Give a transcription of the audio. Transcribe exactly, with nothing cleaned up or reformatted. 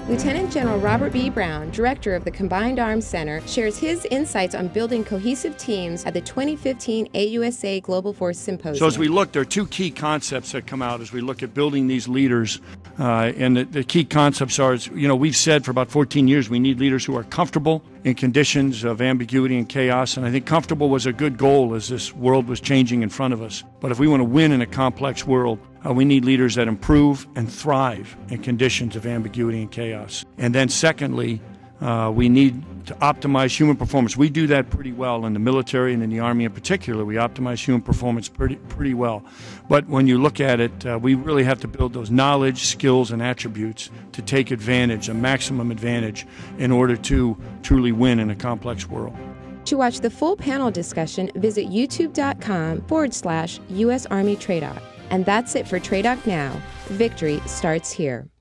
Lieutenant General Robert B. Brown, director of the Combined Arms Center, shares his insights on building cohesive teams at the twenty fifteen A U S A Global Force Symposium. So as we look, there are two key concepts that come out as we look at building these leaders. Uh, and the, the key concepts are, you know, we've said for about fourteen years we need leaders who are comfortable in conditions of ambiguity and chaos. And I think comfortable was a good goal as this world was changing in front of us. But if we want to win in a complex world, uh, we need leaders that improve and thrive in conditions of ambiguity and chaos. And then secondly, uh, we need to optimize human performance. We do that pretty well in the military and in the Army in particular. We optimize human performance pretty pretty well. But when you look at it, uh, we really have to build those knowledge, skills, and attributes to take advantage, a maximum advantage, in order to truly win in a complex world. To watch the full panel discussion, visit youtube.com forward slash U S Army TRADOC. And that's it for TRADOC Now. Victory starts here.